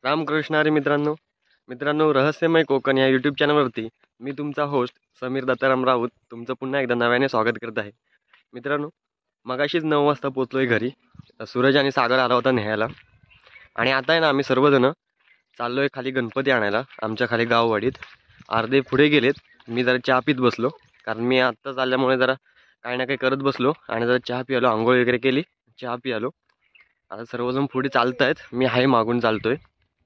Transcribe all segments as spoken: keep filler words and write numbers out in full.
रामकृष्ण हरी मित्रांनो मित्रांनो रहस्यमय कोकण या यूट्यूब चॅनलवरती मी तुमचा होस्ट समीर दत्ताराम राऊत तुमचं पुन्हा एकदा नव्याने स्वागत करत आहे। मित्रांनो मगाशीच नऊ वाजता पोचलो आहे घरी। सूरज आणि सागर आला होता न्यायला आणि आता आहे ना आम्ही सर्वजण चाललो आहे खाली गणपती आणायला आमच्या खाली गाववाडीत। अर्धे पुढे गेलेत, मी जरा चहा पीत बसलो कारण मी आत्ता चालल्यामुळे जरा काही ना काही करत बसलो आणि जरा चहा पियालो, आंघोळ वगैरे केली, चहा पियालो। आता सर्वजण पुढे चालत आहेत, मी हाय मागून चालतोय।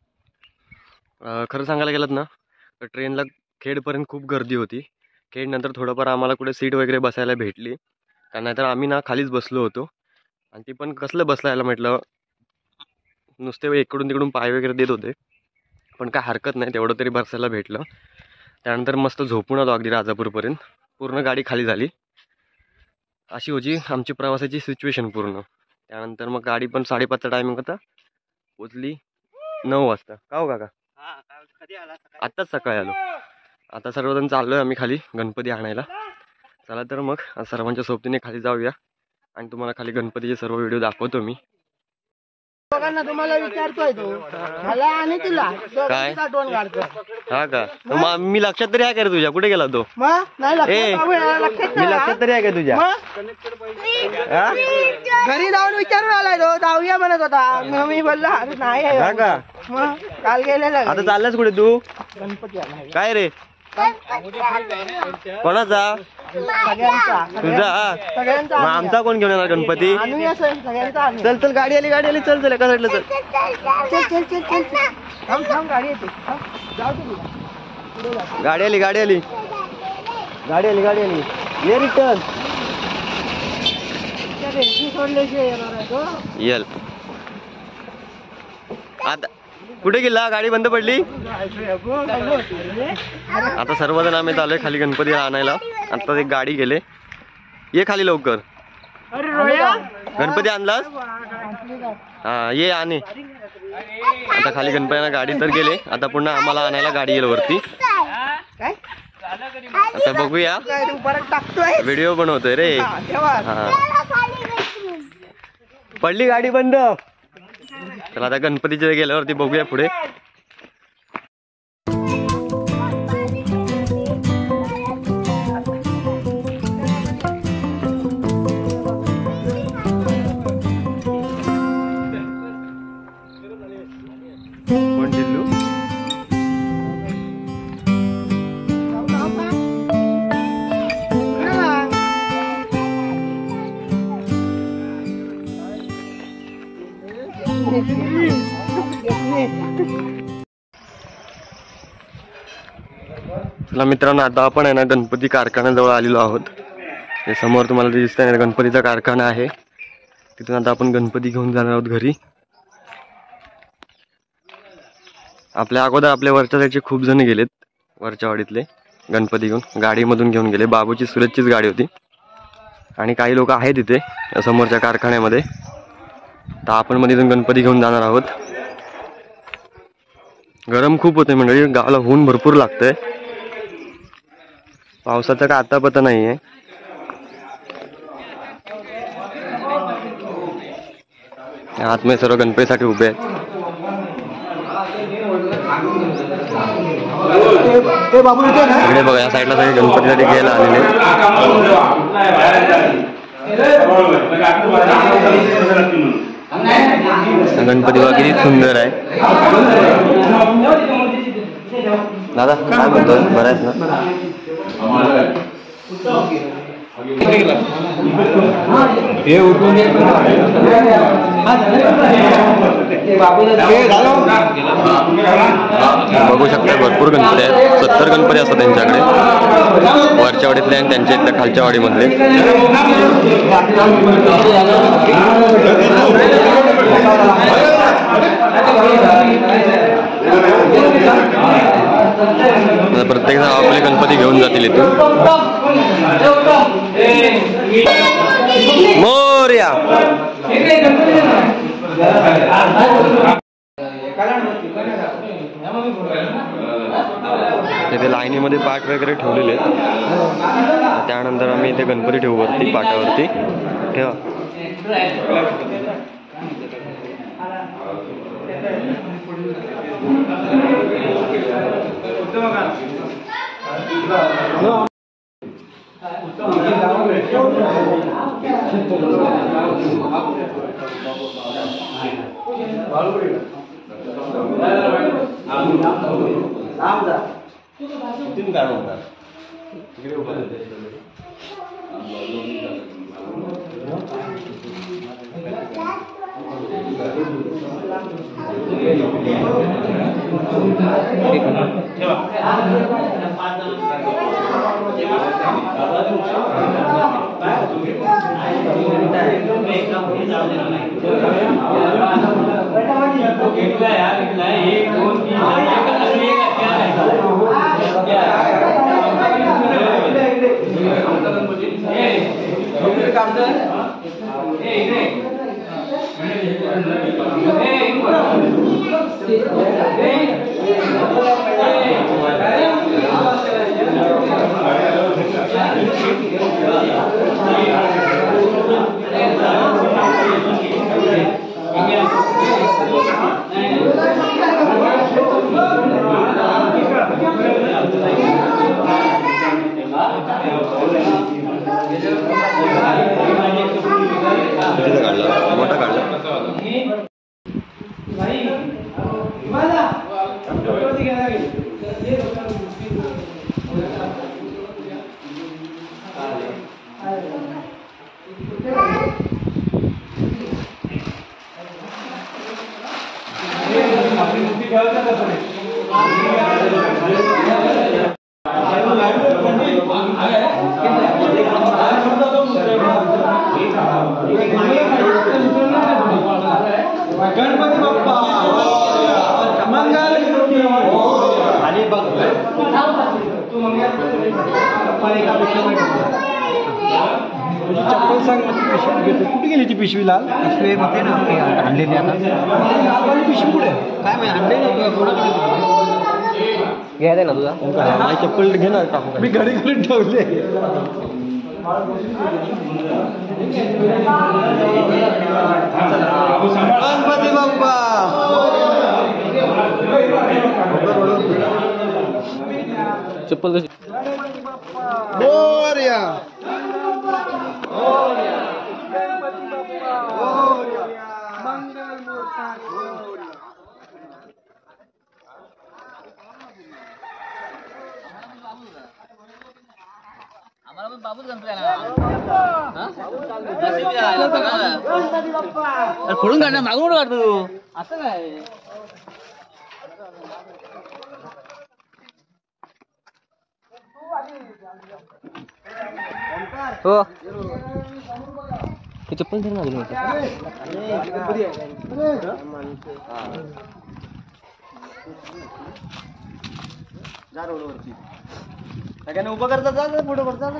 खरं सांगायला गेलं ना तर ट्रेनला खेडपर्यंत खूप गर्दी होती। खेड नंतर थोडंफार आम्हाला कुठे सीट वगैरे बसायला भेटली, कारण नाहीतर आम्ही ना खालीच बसलो होतो। आणि ती पण कसलं बसलायला म्हटलं, नुसते इकडून तिकडून पाय वगैरे देत होते, पण काय हरकत नाही, तेवढं तरी बसायला भेटलं। त्यानंतर मस्त झोपून आलो अगदी राजापूरपर्यंत, पूर्ण गाडी खाली झाली। अशी होती आमची प्रवासाची सिच्युएशन पूर्ण। त्यानंतर मग गाडी पण साडेपाचचा टायमिंग होता, पोचली नऊ वाजता। का हो काका? आत्ताच सकाळी आलो। आता सर्वजण चाललोय आम्ही खाली गणपती आणायला। चला तर मग सर्वांच्या सोबतीने खाली जाऊया आणि तुम्हाला खाली गणपतीचे सर्व व्हिडिओ दाखवतो मी। तुम्हाला विचारतोय तो मला आणि तुला काय आठवण काढतो हा का? मग मी लक्षात तरी आहे का रे तुझ्या? कुठे गेला तो? मग नाही ए लक्षात मी लक्षात तरी आहे का तुझ्या? हा? घरी जाऊन विचारून आलाय तो, जाऊया म्हणत होता। मग मी बोललो अरे नाही आहे। हा का? मग काल गेलेला आता चाललास कुठे तू? गणपती आला काय रे? कोणाचा? सगळ्यांचा तुझा? सगळ्यांचा मग आमचा कोण घेऊन येणार गणपती? आणूया सर, सगळ्यांचा आणूया। चल चल गाडी आली, गाडी आली, चल चल एका साईडला चल। चल चल चल चल थांब थांब गाडी येते, जाऊ दे तुला, पुढे जा। गाडी आली, गाडी आली, गाडी आली, गाडी आली, ये रिटर्न। त्या रेल्वे सोडल्याशिवाय येणार आहे तो। येल आता कुठे गेला? गाडी बंद पडली। आता सर्वजण आम्ही चाललोय खाली गणपती आणायला। आता एक गाडी गेले, ये खाली लवकर। अरे रोया गणपती आणलास? हा ये आणि आता खाली गणपतीला गाडी तर गेले, आता पुन्हा आम्हाला आणायला गाडी येईल वरती। काय आता बघूया, टाकतोय व्हिडिओ बनवतोय रे। हा पडली गाडी बंद। चला आता गणपतीच्या गेल्यावरती बघूया पुढे। कोण दिल्लू? चला मित्रांनो, आता आपण आहे ना गणपती कारखान्याजवळ आलेलो आहोत। हे समोर तुम्हाला दिसतंय ना गणपतीचा कारखाना आहे, तिथून आता आपण गणपती घेऊन जाणार आहोत घरी। आपल्या अगोदर आपल्या वरच्या साईडचे खूप जण गेलेत, वरच्या वाडीतले गणपती घेऊन गाडीमधून घेऊन गेले। बाबूची सुरतचीच गाडी होती आणि काही लोक आहेत तिथे समोरच्या कारखान्यामध्ये। तर आपण मध्ये इथून गणपती घेऊन जाणार आहोत। गरम खूप होते म्हणजे गावाला ऊन भरपूर लागतंय, पावसाचा काय आता पता नाहीये। आतमध्ये सर्व गणपतीसाठी उभे आहेत। इकडे बघा या साईडला सगळे गणपतीसाठी घ्यायला आलेले। गणपती बघा किती सुंदर आहे। दादा काय म्हणतोय, बरं आहेस ना? बघू शकता भरपूर गणपती आहेत, सत्तर गणपती असतात त्यांच्याकडे, वरच्या वाडीतले आणि त्यांच्या इथल्या खालच्या वाडीमधले। प्रत्येक जण आपले गणपती घेऊन जातील इथून। मोरया तिथे लाईनीमध्ये पाट वगैरे ठेवलेले आहेत। त्यानंतर आम्ही इथे गणपती ठेवू वरती पाटावरती ठेवा। मोठा काढला गणपती बाप्पा मंगल आणि बघ तू मंगल चप्पल सांग पिशवी घेतो. कुठे गेली ती पिशवी लाल पिशवी मध्ये ना आणलेली आता पिशवी पुढे काय माहिती आणलेली घ्यायला ना तुझा माझी चप्पल घे ना टाकू मी घडी घरी ठेवले. गणपती बाप्पा चप्पल कशी मोरया आम्हाला पण बाबूच गणपती फोडून काढणार मागून काढतो तू असं काय हो चप्पल धर मागून जा रोडवरती सगळ्यांना उभं करता जा पुढे करता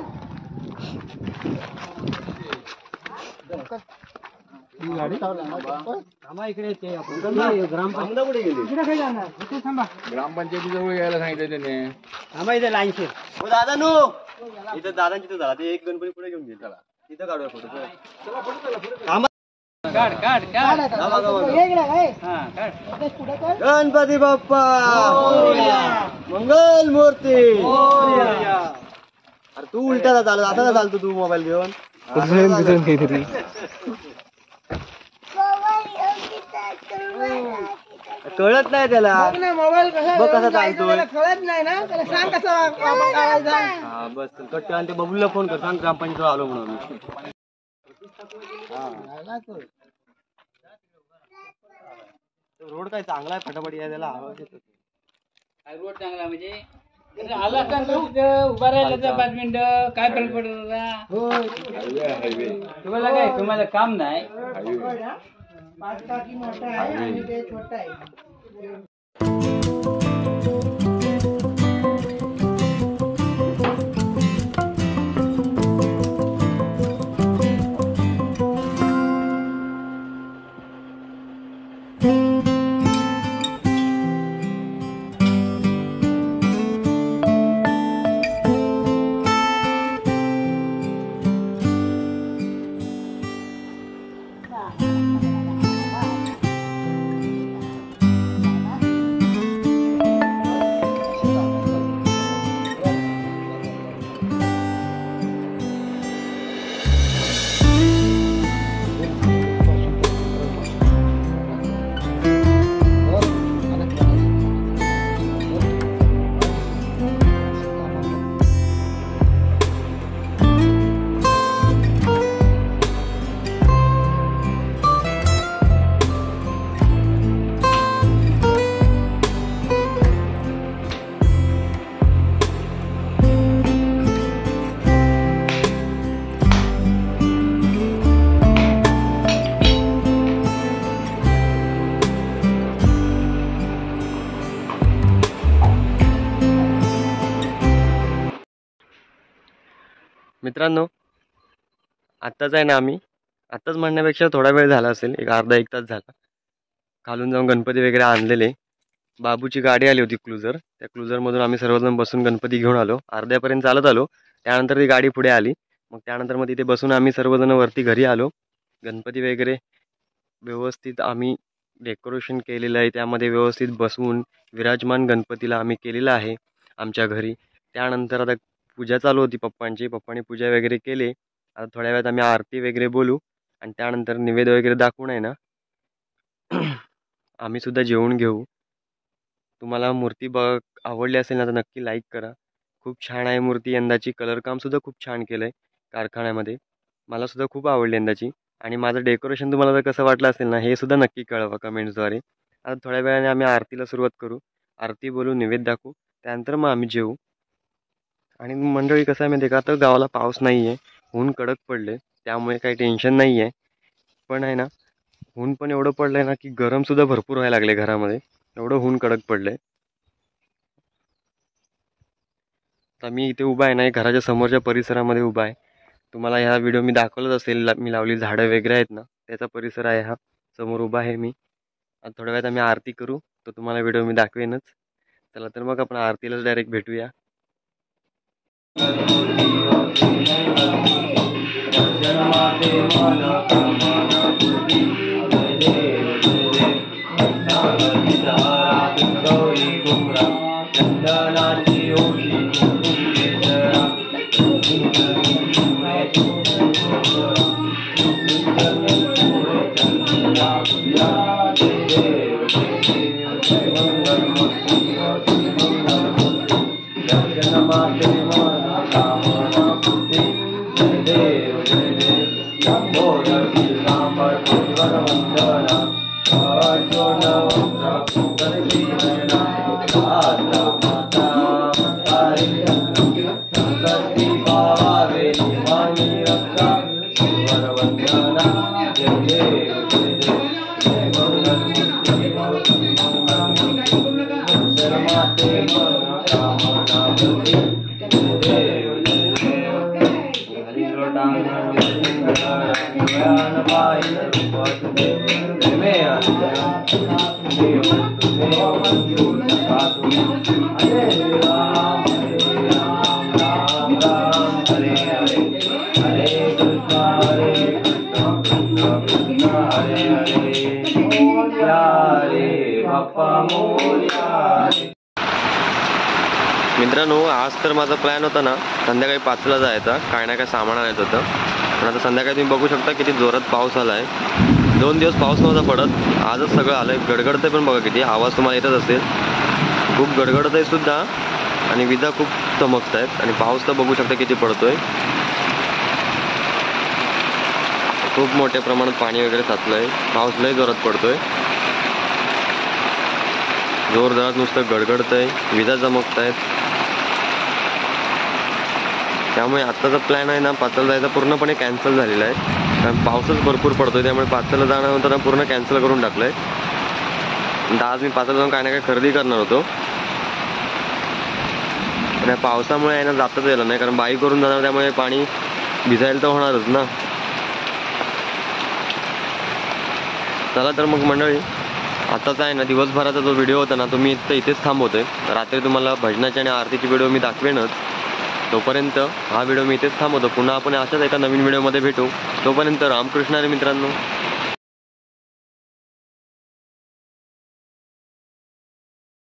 ग्रामपंचायती जवळ यायला सांगितलं त्याने थांबा इथे लाईनशे हो दादा नो इथं दादांची तिथं झाला ते एक गणपती पुढे घेऊन गेला तिथं काढूया फोटो. गणपती बाप्पा मंगल मूर्ती. अरे तू उलटा चालत असा चालतो तू मोबाईल घेऊन काहीतरी कळत नाही त्याला मोबाईल बघ कसा चालतोय कळत नाही ना त्याला सांग कसं. हा बस कट आणि ते बबूला फोन कर सांग ग्रामपंचायत आलो म्हणून. रोड काय चांगला आहे फटाफट या त्याला आवाज येतो. रोड चांगला म्हणजे आला उभा राहिला पाच मिनिटं काय फरक पडत तुम्हाला काय तुम्हाला काम नाही. पाच टाकी मोठा आहे आणि ते छोटा आहे. मित्रांनो आत्ताच आहे ना आम्ही आत्ताच म्हणण्यापेक्षा थोडा वेळ झाला असेल, एक अर्धा एक तास झाला, खालून जाऊन गणपती वगैरे आणलेले. बाबूची गाडी आली होती क्लुझर, त्या क्लुझरमधून आम्ही सर्वजण बसून गणपती घेऊन आलो. अर्ध्यापर्यंत चालत आलो, त्यानंतर ती गाडी पुढे आली. मग त्यानंतर मग तिथे बसून आम्ही सर्वजण वरती घरी आलो. गणपती वगैरे व्यवस्थित आम्ही डेकोरेशन केलेलं आहे, त्यामध्ये व्यवस्थित बसवून विराजमान गणपतीला आम्ही केलेलं आहे आमच्या घरी. त्यानंतर आता पूजा चालू होती पप्पांची, पप्पांनी पूजा वगैरे केली. आता थोड्या वेळात आम्ही आरती वगैरे बोलू आणि त्यानंतर निवेद वगैरे दाखवून आहे ना आम्ही सुद्धा जेवून घेऊ. तुम्हाला मूर्ती बघ आवडली असेल ना तर नक्की लाईक करा. खूप छान आहे मूर्ती यंदाची, कलरकामसुद्धा खूप छान केलं आहे कारखान्यामध्ये. मला सुद्धा खूप आवडली यंदाची. आणि माझं डेकोरेशन तुम्हाला जर कसं वाटलं असेल ना हे सुद्धा नक्की कळवा कमेंट्सद्वारे. आता थोड्या वेळाने आम्ही आरतीला सुरुवात करू, आरती बोलू, निवेद दाखवू, त्यानंतर मग आम्ही जेवू. आणि मंडळी कसं आहे माहिती आहे का, आता गावाला पाऊस नाही आहे, ऊन कडक पडले, त्यामुळे काही टेन्शन नाही आहे. पण आहे ना ऊन पण एवढं पडलं आहे ना की गरमसुद्धा भरपूर व्हायला लागले घरामध्ये, एवढं ऊन कडक पडलं आहे. आता मी इथे उभा आहे ना, घराच्या समोरच्या परिसरामध्ये उभा आहे. तुम्हाला ह्या व्हिडिओ मी दाखवलंच असेल, मी लावली झाडं वगैरे आहेत ना त्याचा परिसर आहे हा, समोर उभा आहे मी. आता थोड्या वेळात आम्ही आरती करू, तर तुम्हाला व्हिडिओ मी दाखवेनच. चला तर मग आपण आरतीलाच डायरेक्ट भेटूया. मित्रांनो आज तर माझा प्लॅन होता ना संध्याकाळी पाचला जायचा, काय ना काय सामान आणायचं होतं. पण आता संध्याकाळी तुम्ही बघू शकता किती जोरात पाऊस आला आहे. दोन दिवस पाऊस नव्हता पडत, आजच सगळं आलं आहे. गडगडतं आहे पण बघा किती, आवाज तुम्हाला येतच असेल. खूप गडगडत आहे सुद्धा आणि विजा खूप चमकत आहेत. आणि पाऊस तर बघू शकता किती पडतोय, खूप मोठ्या प्रमाणात पाणी वगैरे साचलं आहे. पाऊस लय जोरात पडतोय, जोरदारात नुसतं गडगडत आहे, विजा चमकत आहेत. त्यामुळे आत्ताचा प्लॅन आहे ना पाचला जायचा पूर्णपणे कॅन्सल झालेला आहे, कारण पाऊसच भरपूर पडतोय. त्यामुळे पाचला जाणं होतं ना पूर्ण कॅन्सल करून टाकलं आहे. आज मी पाचला जाऊन काय ना काय खरेदी करणार होतो, आणि पावसामुळे आहे ना जाताच गेलं नाही, कारण बाईक करून जाणार त्यामुळे पाणी भिजायला तर होणारच ना. चला तर मग मंडळी आताच आहे ना दिवसभराचा जो व्हिडिओ होता ना तो मी इथं इथेच थांबवतोय. रात्री तुम्हाला भजनाची आणि आरतीची व्हिडिओ मी दाखवेनच. तोपर्यंत हा व्हिडिओ मी इथेच थांबवतो. पुन्हा आपण अशाच एका नवीन व्हिडिओमध्ये भेटू. तोपर्यंत रामकृष्ण रे मित्रांनो.